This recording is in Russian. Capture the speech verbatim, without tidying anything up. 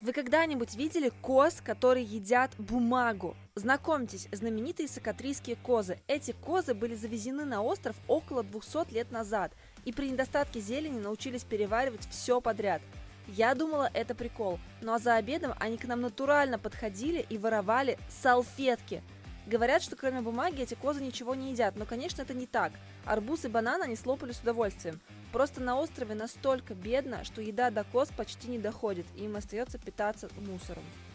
Вы когда-нибудь видели коз, которые едят бумагу? Знакомьтесь, знаменитые сокатрийские козы. Эти козы были завезены на остров около двухсот лет назад и при недостатке зелени научились переваривать все подряд. Я думала, это прикол, ну а за обедом они к нам натурально подходили и воровали салфетки. Говорят, что кроме бумаги эти козы ничего не едят, но, конечно, это не так. Арбуз и банан они слопали с удовольствием. Просто на острове настолько бедно, что еда до коз почти не доходит, и им остается питаться мусором.